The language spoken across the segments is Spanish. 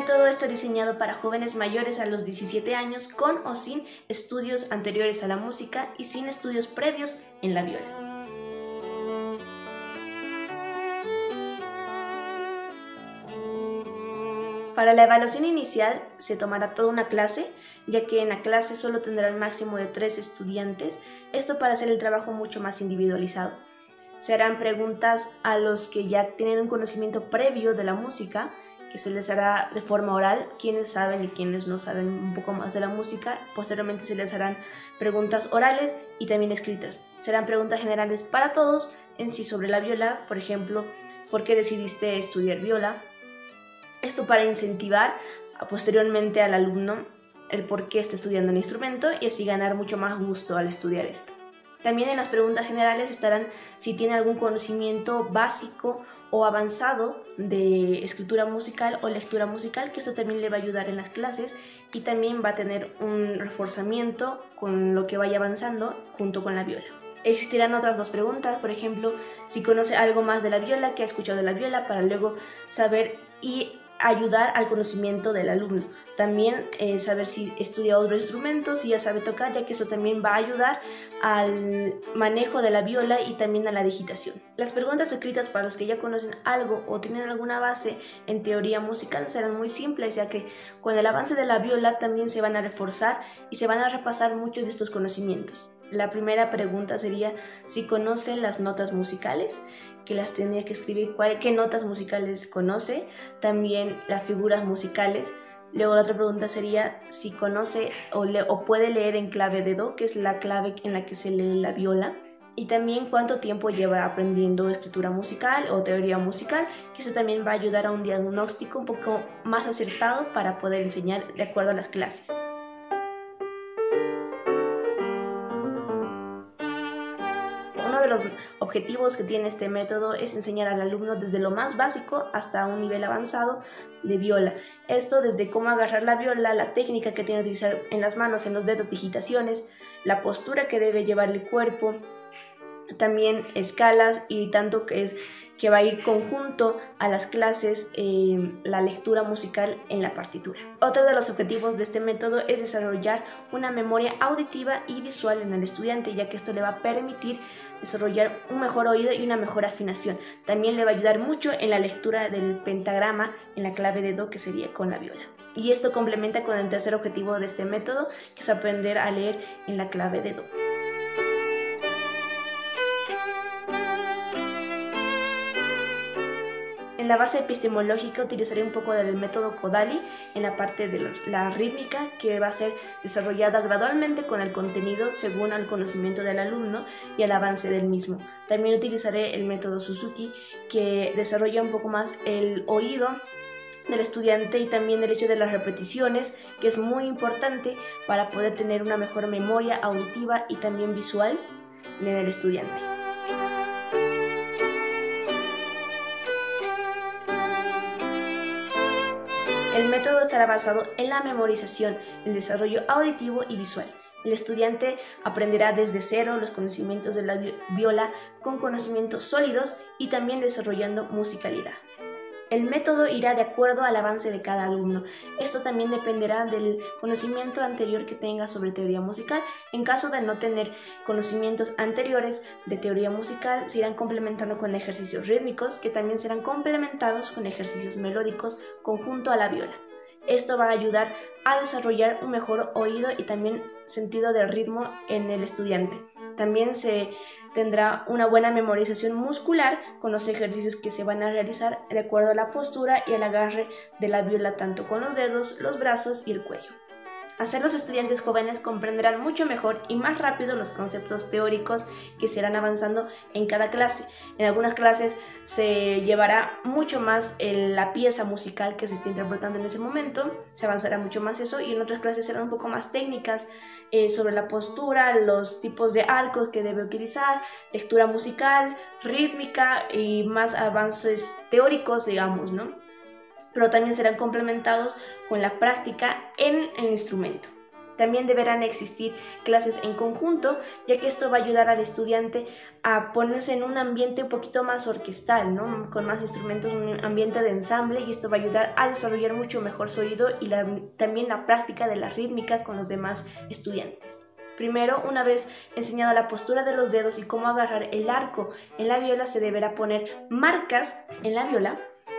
método está diseñado para jóvenes mayores a los 17 años con o sin estudios anteriores a la música y sin estudios previos en la viola. Para la evaluación inicial se tomará toda una clase, ya que en la clase solo tendrá el máximo de 3 estudiantes, esto para hacer el trabajo mucho más individualizado. Se harán preguntas a los que ya tienen un conocimiento previo de la música, que se les hará de forma oral, quienes saben y quienes no saben un poco más de la música. Posteriormente se les harán preguntas orales y también escritas. Serán preguntas generales para todos en sí sobre la viola, por ejemplo, ¿por qué decidiste estudiar viola? Esto para incentivar posteriormente al alumno el por qué está estudiando el instrumento y así ganar mucho más gusto al estudiar esto. También en las preguntas generales estarán si tiene algún conocimiento básico o avanzado de escritura musical o lectura musical, que esto también le va a ayudar en las clases y también va a tener un reforzamiento con lo que vaya avanzando junto con la viola. Existirán otras 2 preguntas, por ejemplo, si conoce algo más de la viola, qué ha escuchado de la viola, para luego saber y ayudar al conocimiento del alumno. También saber si estudia otro instrumento, si ya sabe tocar, ya que eso también va a ayudar al manejo de la viola y también a la digitación. Las preguntas escritas para los que ya conocen algo o tienen alguna base en teoría musical serán muy simples, ya que con el avance de la viola también se van a reforzar y se van a repasar muchos de estos conocimientos. La primera pregunta sería si conoce las notas musicales, que las tenía que escribir qué notas musicales conoce, también las figuras musicales. Luego la otra pregunta sería si conoce o puede leer en clave de do, que es la clave en la que se lee la viola, y también cuánto tiempo lleva aprendiendo escritura musical o teoría musical, que eso también va a ayudar a un diagnóstico un poco más acertado para poder enseñar de acuerdo a las clases. Uno de los objetivos que tiene este método es enseñar al alumno desde lo más básico hasta un nivel avanzado de viola. Esto desde cómo agarrar la viola, la técnica que tiene que utilizar en las manos, en los dedos, digitaciones, la postura que debe llevar el cuerpo, también escalas y tanto que va a ir conjunto a las clases la lectura musical en la partitura. Otro de los objetivos de este método es desarrollar una memoria auditiva y visual en el estudiante, ya que esto le va a permitir desarrollar un mejor oído y una mejor afinación. También le va a ayudar mucho en la lectura del pentagrama en la clave de do, que sería con la viola. Y esto complementa con el tercer objetivo de este método, que es aprender a leer en la clave de do. En la base epistemológica utilizaré un poco del método Kodály en la parte de la rítmica, que va a ser desarrollada gradualmente con el contenido según el conocimiento del alumno y el avance del mismo. También utilizaré el método Suzuki, que desarrolla un poco más el oído del estudiante y también el hecho de las repeticiones, que es muy importante para poder tener una mejor memoria auditiva y también visual en el estudiante. El método estará basado en la memorización, el desarrollo auditivo y visual. El estudiante aprenderá desde cero los conocimientos de la viola con conocimientos sólidos y también desarrollando musicalidad. El método irá de acuerdo al avance de cada alumno. Esto también dependerá del conocimiento anterior que tenga sobre teoría musical. En caso de no tener conocimientos anteriores de teoría musical, se irán complementando con ejercicios rítmicos, que también serán complementados con ejercicios melódicos conjunto a la viola. Esto va a ayudar a desarrollar un mejor oído y también sentido del ritmo en el estudiante. También se tendrá una buena memorización muscular con los ejercicios que se van a realizar de acuerdo a la postura y el agarre de la viola, tanto con los dedos, los brazos y el cuello. Así los estudiantes jóvenes comprenderán mucho mejor y más rápido los conceptos teóricos que se irán avanzando en cada clase. En algunas clases se llevará mucho más la pieza musical que se está interpretando en ese momento, se avanzará mucho más eso, y en otras clases serán un poco más técnicas sobre la postura, los tipos de arcos que debe utilizar, lectura musical, rítmica y más avances teóricos, digamos, ¿no? Pero también serán complementados con la práctica en el instrumento. También deberán existir clases en conjunto, ya que esto va a ayudar al estudiante a ponerse en un ambiente un poquito más orquestal, ¿no? Con más instrumentos, un ambiente de ensamble, y esto va a ayudar a desarrollar mucho mejor su oído y también la práctica de la rítmica con los demás estudiantes. Primero, una vez enseñada la postura de los dedos y cómo agarrar el arco en la viola, se deberá poner marcas en la viola,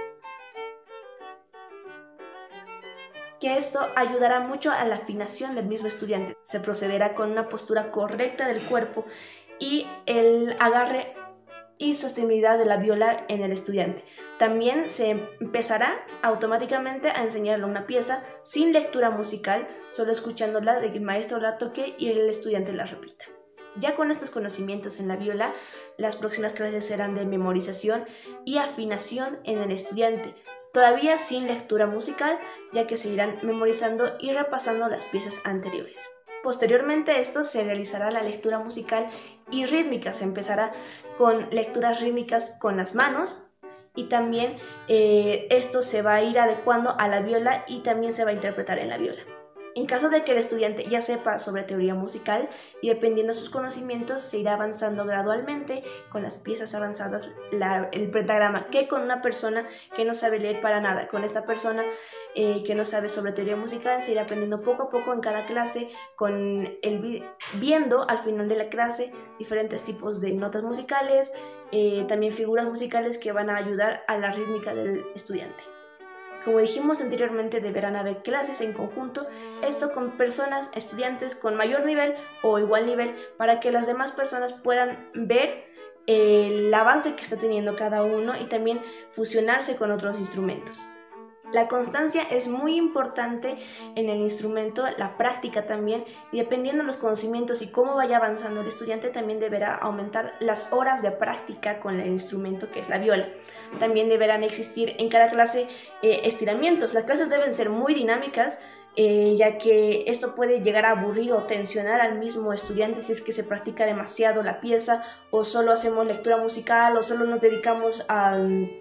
que esto ayudará mucho a la afinación del mismo estudiante. Se procederá con una postura correcta del cuerpo y el agarre y sostenibilidad de la viola en el estudiante. También se empezará automáticamente a enseñarle una pieza sin lectura musical, solo escuchándola de que el maestro la toque y el estudiante la repita. Ya con estos conocimientos en la viola, las próximas clases serán de memorización y afinación en el estudiante, todavía sin lectura musical, ya que se irán memorizando y repasando las piezas anteriores. Posteriormente a esto se realizará la lectura musical y rítmica. Se empezará con lecturas rítmicas con las manos y también esto se va a ir adecuando a la viola y también se va a interpretar en la viola. En caso de que el estudiante ya sepa sobre teoría musical y dependiendo de sus conocimientos se irá avanzando gradualmente con las piezas avanzadas, el pentagrama, que con una persona que no sabe leer para nada, con esta persona que no sabe sobre teoría musical se irá aprendiendo poco a poco en cada clase, con viendo al final de la clase diferentes tipos de notas musicales, también figuras musicales que van a ayudar a la rítmica del estudiante. Como dijimos anteriormente, deberán haber clases en conjunto, esto con personas, estudiantes con mayor nivel o igual nivel, para que las demás personas puedan ver el avance que está teniendo cada uno y también fusionarse con otros instrumentos. La constancia es muy importante en el instrumento, la práctica también, y dependiendo de los conocimientos y cómo vaya avanzando el estudiante, también deberá aumentar las horas de práctica con el instrumento que es la viola. También deberán existir en cada clase estiramientos. Las clases deben ser muy dinámicas, ya que esto puede llegar a aburrir o tensionar al mismo estudiante si es que se practica demasiado la pieza o solo hacemos lectura musical o solo nos dedicamos a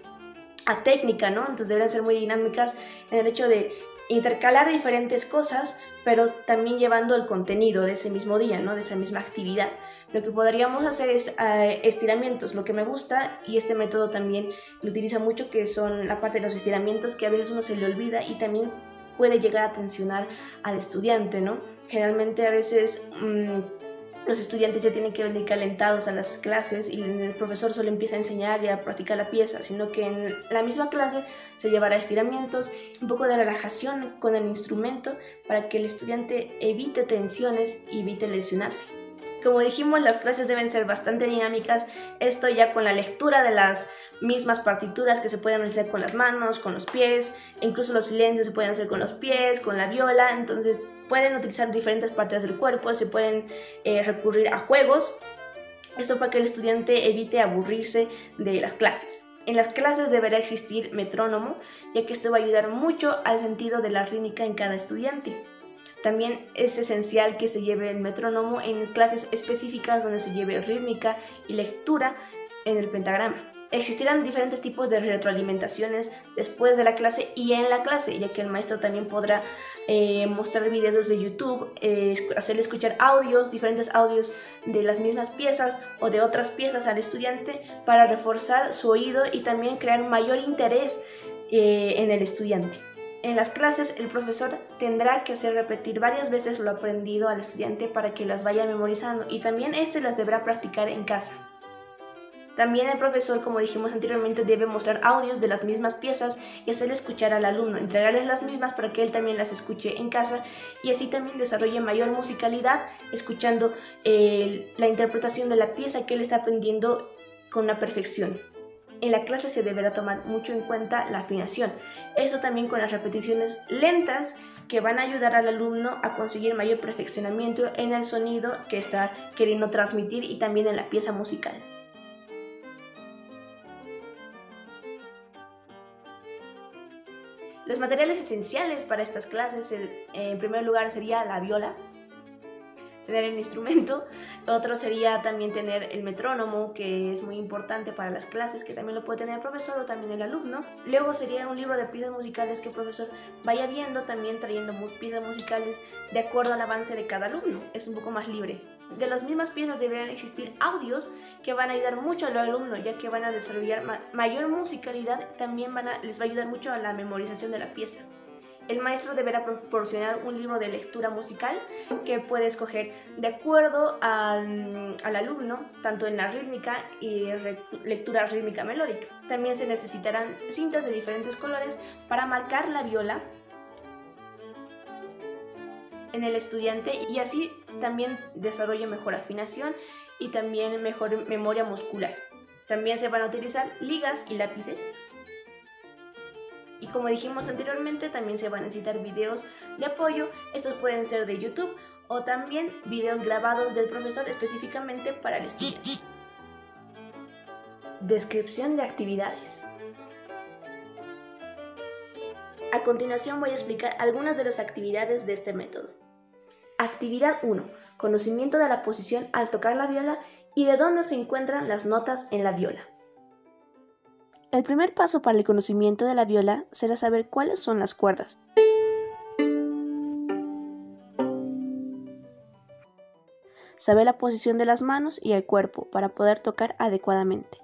técnica, ¿no? Entonces deberán ser muy dinámicas en el hecho de intercalar diferentes cosas, pero también llevando el contenido de ese mismo día, ¿no? De esa misma actividad. Lo que podríamos hacer es estiramientos, lo que me gusta, y este método también lo utiliza mucho, que son la parte de los estiramientos, que a veces uno se le olvida y también puede llegar a tensionar al estudiante, ¿no? Generalmente a veces los estudiantes ya tienen que venir calentados a las clases y el profesor solo empieza a enseñar y a practicar la pieza, sino que en la misma clase se llevará estiramientos, un poco de relajación con el instrumento para que el estudiante evite tensiones y evite lesionarse. Como dijimos, las clases deben ser bastante dinámicas, esto ya con la lectura de las mismas partituras que se pueden realizar con las manos, con los pies, e incluso los silencios se pueden hacer con los pies, con la viola, entonces pueden utilizar diferentes partes del cuerpo, se pueden recurrir a juegos, esto para que el estudiante evite aburrirse de las clases. En las clases deberá existir metrónomo, ya que esto va a ayudar mucho al sentido de la rítmica en cada estudiante. También es esencial que se lleve el metrónomo en clases específicas donde se lleve rítmica y lectura en el pentagrama. Existirán diferentes tipos de retroalimentaciones después de la clase y en la clase, ya que el maestro también podrá mostrar videos de YouTube, hacerle escuchar audios, diferentes audios de las mismas piezas o de otras piezas al estudiante para reforzar su oído y también crear un mayor interés en el estudiante. En las clases el profesor tendrá que hacer repetir varias veces lo aprendido al estudiante para que las vaya memorizando y también las deberá practicar en casa. También el profesor, como dijimos anteriormente, debe mostrar audios de las mismas piezas y hacerle escuchar al alumno, entregarles las mismas para que él también las escuche en casa y así también desarrolle mayor musicalidad escuchando la interpretación de la pieza que él está aprendiendo con una perfección. En la clase se deberá tomar mucho en cuenta la afinación, eso también con las repeticiones lentas que van a ayudar al alumno a conseguir mayor perfeccionamiento en el sonido que está queriendo transmitir y también en la pieza musical. Los materiales esenciales para estas clases, en primer lugar, sería la viola. tener el instrumento. Otro sería también tener el metrónomo, que es muy importante para las clases, que también lo puede tener el profesor o también el alumno. Luego sería un libro de piezas musicales que el profesor vaya viendo, también trayendo piezas musicales de acuerdo al avance de cada alumno. Es un poco más libre. De las mismas piezas deberían existir audios que van a ayudar mucho al alumno, ya que van a desarrollar mayor musicalidad, también les va a ayudar mucho a la memorización de la pieza. El maestro deberá proporcionar un libro de lectura musical que puede escoger de acuerdo al alumno, tanto en la rítmica y lectura rítmica melódica. También se necesitarán cintas de diferentes colores para marcar la viola en el estudiante y así también desarrolle mejor afinación y también mejor memoria muscular. También se van a utilizar ligas y lápices. Y como dijimos anteriormente, también se van a necesitar videos de apoyo. Estos pueden ser de YouTube o también videos grabados del profesor específicamente para el estudiante. Descripción de actividades. A continuación voy a explicar algunas de las actividades de este método. Actividad 1. Conocimiento de la posición al tocar la viola y de dónde se encuentran las notas en la viola. El primer paso para el conocimiento de la viola será saber cuáles son las cuerdas. Saber la posición de las manos y el cuerpo para poder tocar adecuadamente.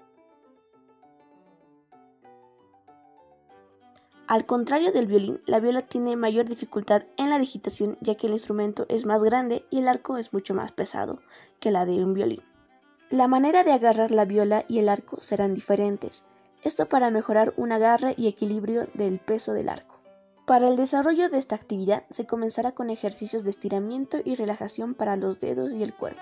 Al contrario del violín, la viola tiene mayor dificultad en la digitación, ya que el instrumento es más grande y el arco es mucho más pesado que la de un violín. La manera de agarrar la viola y el arco serán diferentes. Esto para mejorar un agarre y equilibrio del peso del arco. Para el desarrollo de esta actividad se comenzará con ejercicios de estiramiento y relajación para los dedos y el cuerpo.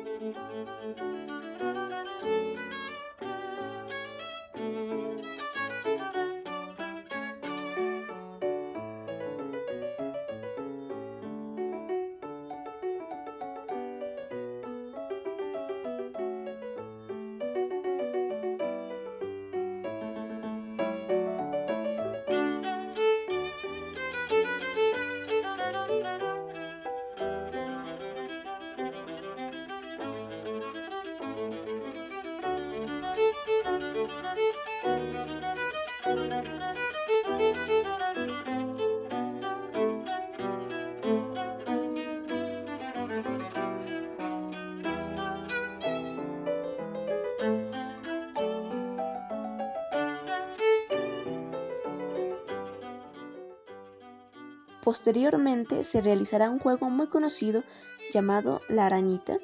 Posteriormente se realizará un juego muy conocido llamado la arañita,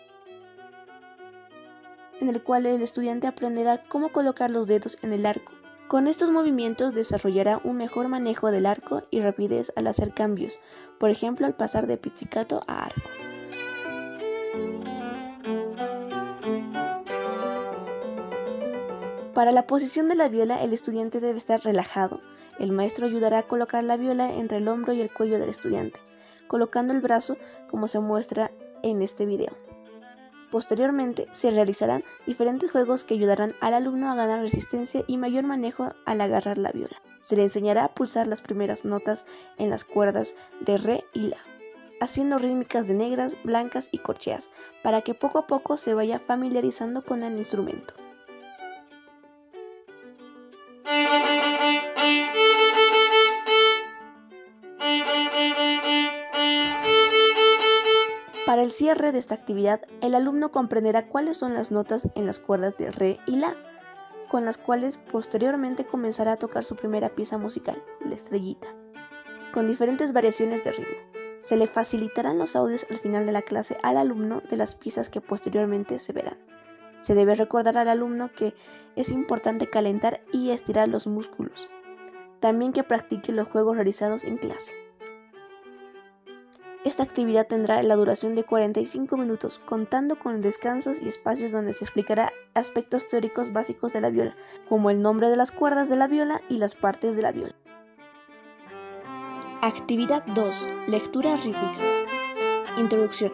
en el cual el estudiante aprenderá cómo colocar los dedos en el arco. Con estos movimientos desarrollará un mejor manejo del arco y rapidez al hacer cambios, por ejemplo al pasar de pizzicato a arco. Para la posición de la viola, el estudiante debe estar relajado. El maestro ayudará a colocar la viola entre el hombro y el cuello del estudiante, colocando el brazo como se muestra en este video. Posteriormente, se realizarán diferentes juegos que ayudarán al alumno a ganar resistencia y mayor manejo al agarrar la viola. Se le enseñará a pulsar las primeras notas en las cuerdas de re y la, haciendo rítmicas de negras, blancas y corcheas, para que poco a poco se vaya familiarizando con el instrumento. Para el cierre de esta actividad, el alumno comprenderá cuáles son las notas en las cuerdas de re y la, con las cuales posteriormente comenzará a tocar su primera pieza musical, la estrellita, con diferentes variaciones de ritmo. Se le facilitarán los audios al final de la clase al alumno de las piezas que posteriormente se verán. Se debe recordar al alumno que es importante calentar y estirar los músculos. También que practique los juegos realizados en clase. Esta actividad tendrá la duración de 45 minutos, contando con descansos y espacios donde se explicará aspectos teóricos básicos de la viola, como el nombre de las cuerdas de la viola y las partes de la viola. Actividad 2. Lectura rítmica. Introducción.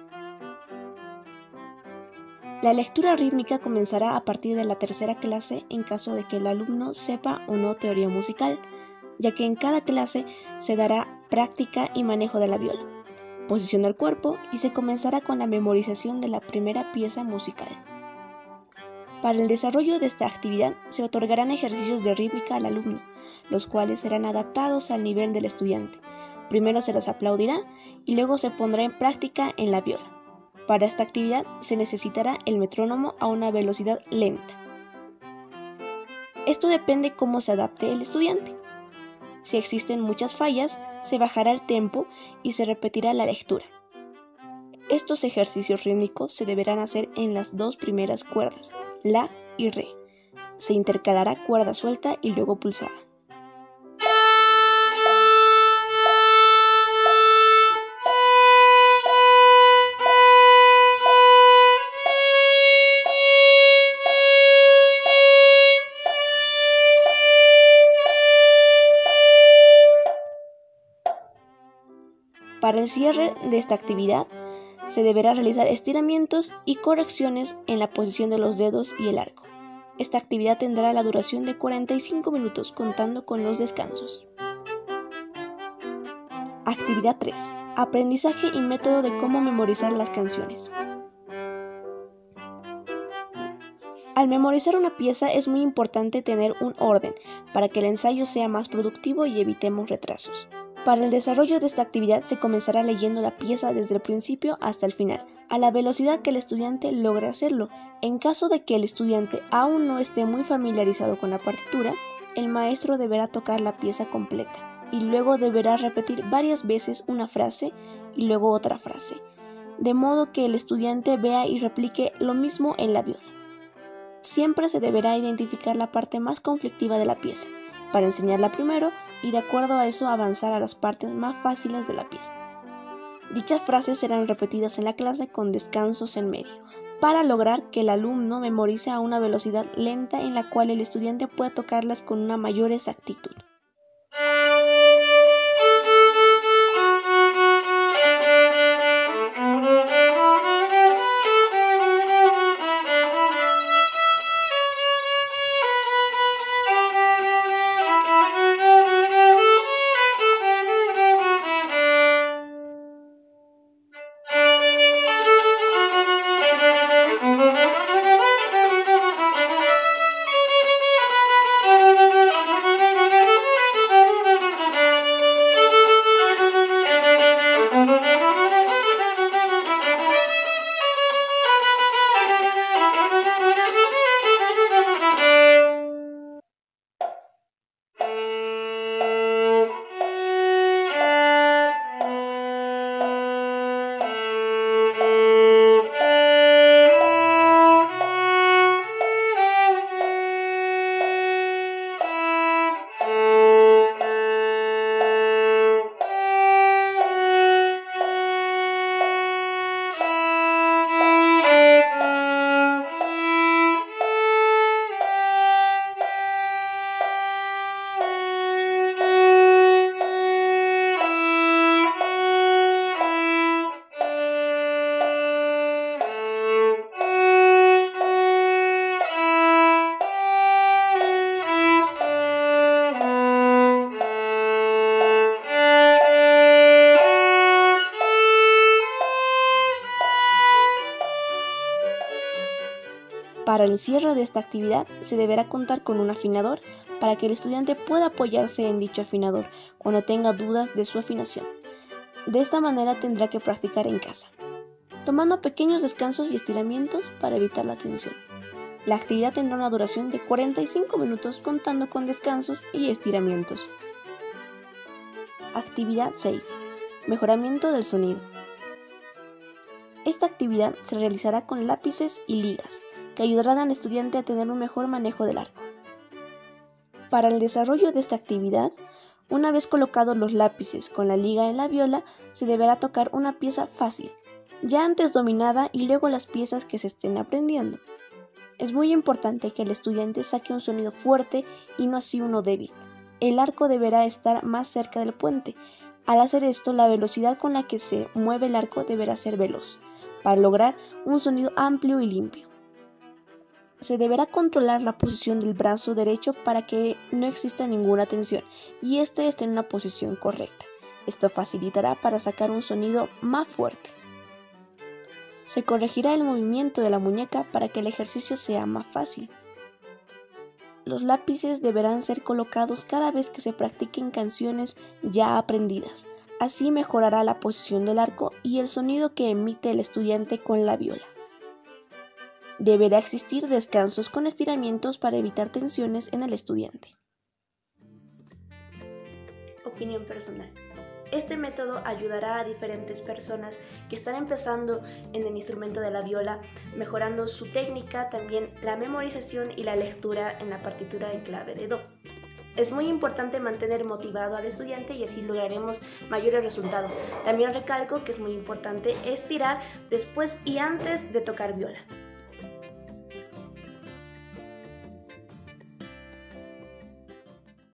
La lectura rítmica comenzará a partir de la tercera clase en caso de que el alumno sepa o no teoría musical, ya que en cada clase se dará práctica y manejo de la viola. posición del cuerpo y se comenzará con la memorización de la primera pieza musical. Para el desarrollo de esta actividad se otorgarán ejercicios de rítmica al alumno, los cuales serán adaptados al nivel del estudiante. Primero se les aplaudirá y luego se pondrá en práctica en la viola. Para esta actividad se necesitará el metrónomo a una velocidad lenta. Esto depende cómo se adapte el estudiante. Si existen muchas fallas, se bajará el tempo y se repetirá la lectura. Estos ejercicios rítmicos se deberán hacer en las dos primeras cuerdas, la y re. Se intercalará cuerda suelta y luego pulsada. Para el cierre de esta actividad, se deberá realizar estiramientos y correcciones en la posición de los dedos y el arco. Esta actividad tendrá la duración de 45 minutos contando con los descansos. Actividad 3. Aprendizaje y método de cómo memorizar las canciones. Al memorizar una pieza es muy importante tener un orden para que el ensayo sea más productivo y evitemos retrasos. Para el desarrollo de esta actividad se comenzará leyendo la pieza desde el principio hasta el final, a la velocidad que el estudiante logre hacerlo. En caso de que el estudiante aún no esté muy familiarizado con la partitura, el maestro deberá tocar la pieza completa y luego deberá repetir varias veces una frase y luego otra frase, de modo que el estudiante vea y replique lo mismo en la viola. Siempre se deberá identificar la parte más conflictiva de la pieza, para enseñarla primero y de acuerdo a eso avanzar a las partes más fáciles de la pieza. Dichas frases serán repetidas en la clase con descansos en medio, para lograr que el alumno memorice a una velocidad lenta en la cual el estudiante pueda tocarlas con una mayor exactitud. Para el cierre de esta actividad se deberá contar con un afinador para que el estudiante pueda apoyarse en dicho afinador cuando tenga dudas de su afinación. De esta manera tendrá que practicar en casa, tomando pequeños descansos y estiramientos para evitar la tensión. La actividad tendrá una duración de 45 minutos contando con descansos y estiramientos. Actividad 6. Mejoramiento del sonido. Esta actividad se realizará con lápices y ligas, que ayudarán al estudiante a tener un mejor manejo del arco. Para el desarrollo de esta actividad, una vez colocados los lápices con la liga en la viola, se deberá tocar una pieza fácil, ya antes dominada y luego las piezas que se estén aprendiendo. Es muy importante que el estudiante saque un sonido fuerte y no así uno débil. El arco deberá estar más cerca del puente. Al hacer esto, la velocidad con la que se mueve el arco deberá ser veloz, para lograr un sonido amplio y limpio. Se deberá controlar la posición del brazo derecho para que no exista ninguna tensión y este esté en una posición correcta. Esto facilitará para sacar un sonido más fuerte. Se corregirá el movimiento de la muñeca para que el ejercicio sea más fácil. Los lápices deberán ser colocados cada vez que se practiquen canciones ya aprendidas. Así mejorará la posición del arco y el sonido que emite el estudiante con la viola. Deberá existir descansos con estiramientos para evitar tensiones en el estudiante. Opinión personal. Este método ayudará a diferentes personas que están empezando en el instrumento de la viola, mejorando su técnica, también la memorización y la lectura en la partitura de clave de do. Es muy importante mantener motivado al estudiante y así lograremos mayores resultados. También recalco que es muy importante estirar después y antes de tocar viola.